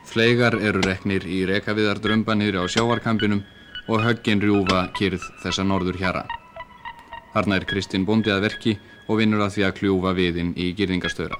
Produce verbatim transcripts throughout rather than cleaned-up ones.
Fleygar eru reknir í rekaviðar drömba niðri á sjávarkambinum og höggin rjúfa kyrrð þessa norður hjara. Þarna er Kristinn bóndi að verki og vinnur að því að kljúfa viðinn í girðingastöðra.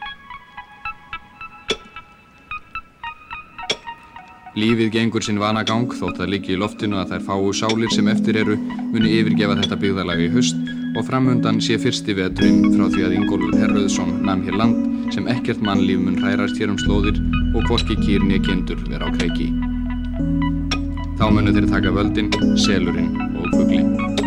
Lífið gengur sinn vanagang þótt að liggi í loftinu að þær fáu sálir sem eftir eru muni yfirgefa þetta byggðarlag í haust og framundan sé fyrsti veturinn frá því að Ingólfur Herrauðsson nam hér land sem ekkert mannlíf mun hrærast hér um slóðir og hvorki kýr né kindur vera á kreiki. Þá munu þeir taka völdin, selurinn og fugli.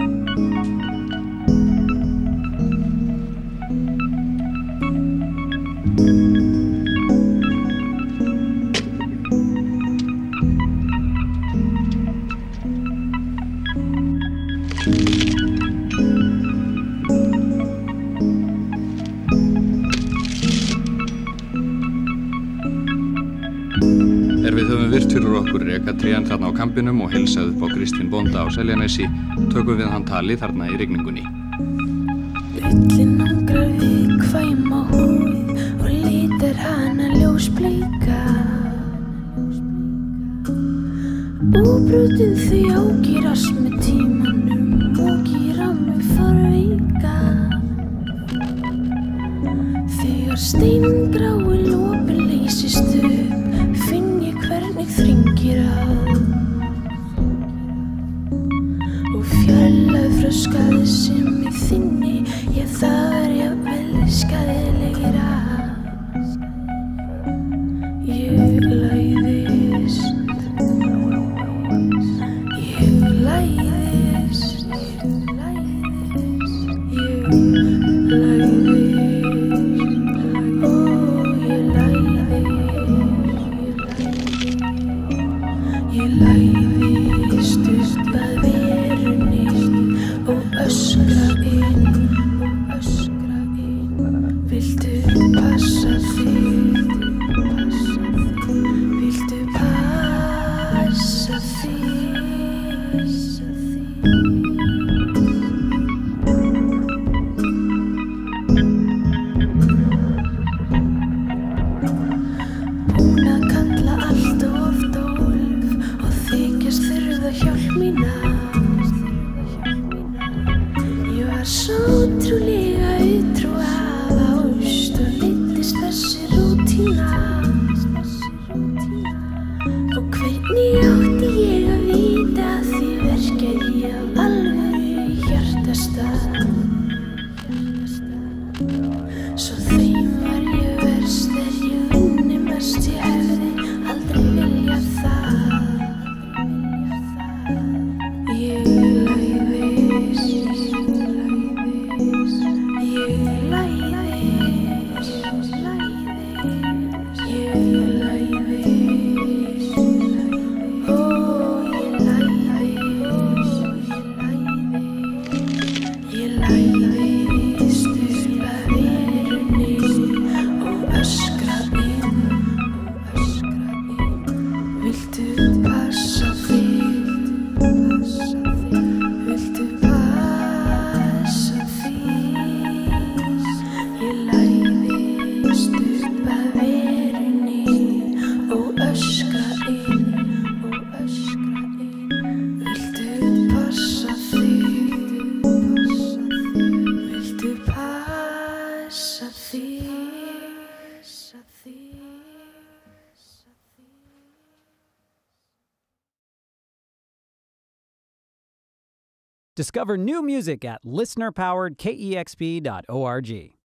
Tréan þarna á kambinum og heilsað upp á Kristinn bónda á Seljanesi, tökum við hann tali þarna í rigningunni. Ullin angrar við kvæma húð og litar hana ljósbleika. Úbrotin þau ágýrast með tímanum og gera mig farveika. Þegar steingrái lopin leysist upp, finn ég hvernig þringir að og fjarlægð frá skaði sem í þinni, ég það er jafnvel skaðilegir að ég læðist, ég læðist, ég læðist. Discover new music at listener powered K E X P dot org.